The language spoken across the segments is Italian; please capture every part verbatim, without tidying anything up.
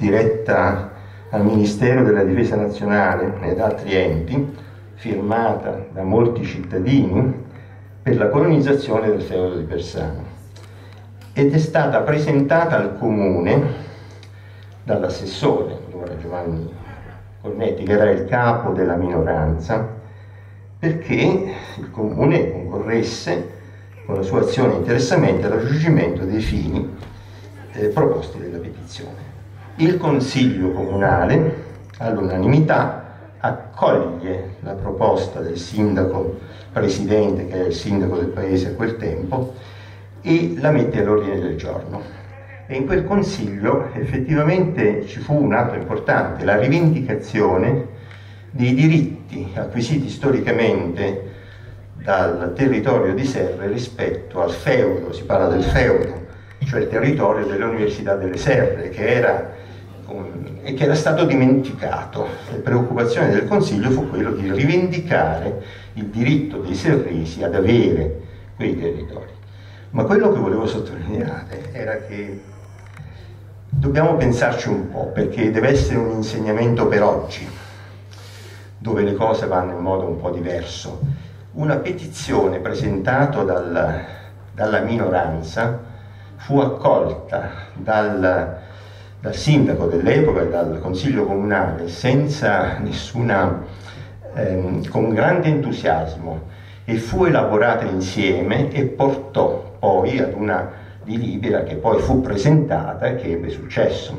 diretta al Ministero della Difesa Nazionale ed altri enti, firmata da molti cittadini, per la colonizzazione del feudo di Persano, ed è stata presentata al Comune dall'assessore, allora Giovanni Cornetti, che era il capo della minoranza, perché il Comune concorresse con la sua azione di interessamento al raggiungimento dei fini eh, proposti dalla petizione. Il Consiglio Comunale, all'unanimità, accoglie la proposta del sindaco presidente, che era il sindaco del paese a quel tempo, e la mette all'ordine del giorno. E in quel Consiglio effettivamente ci fu un atto importante, la rivendicazione dei diritti acquisiti storicamente dal territorio di Serre rispetto al feudo. Si parla del feudo, cioè il territorio dell'Università delle Serre, che era, un, e che era stato dimenticato. La preoccupazione del Consiglio fu quello di rivendicare il diritto dei serresi ad avere quei territori. Ma quello che volevo sottolineare era che dobbiamo pensarci un po', perché deve essere un insegnamento per oggi, dove le cose vanno in modo un po' diverso. Una petizione presentata dal, dalla minoranza fu accolta dal, dal sindaco dell'epoca e dal consiglio comunale senza nessuna, ehm, con grande entusiasmo, e fu elaborata insieme e portò poi ad una delibera che poi fu presentata e che ebbe successo.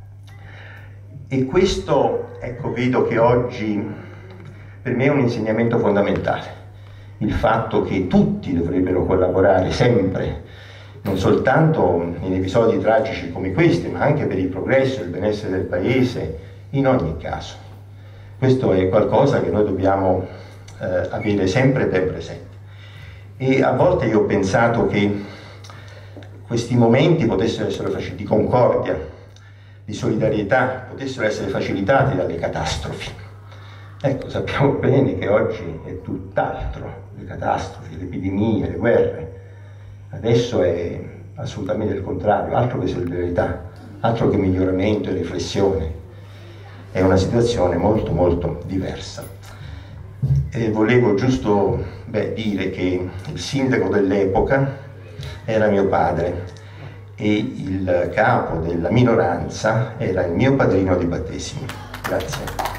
E questo, ecco, vedo che oggi per me è un insegnamento fondamentale, il fatto che tutti dovrebbero collaborare sempre, non soltanto in episodi tragici come questi, ma anche per il progresso e il benessere del paese, in ogni caso. Questo è qualcosa che noi dobbiamo eh, avere sempre ben presente. E a volte io ho pensato che questi momenti potessero essere facilitati, di concordia, di solidarietà, potessero essere facilitati dalle catastrofi. Ecco, sappiamo bene che oggi è tutt'altro, le catastrofi, le epidemie, le guerre. Adesso è assolutamente il contrario, altro che solidarietà, altro che miglioramento e riflessione. È una situazione molto molto diversa. E volevo giusto beh, dire che il sindaco dell'epoca era mio padre e il capo della minoranza era il mio padrino di battesimo. Grazie.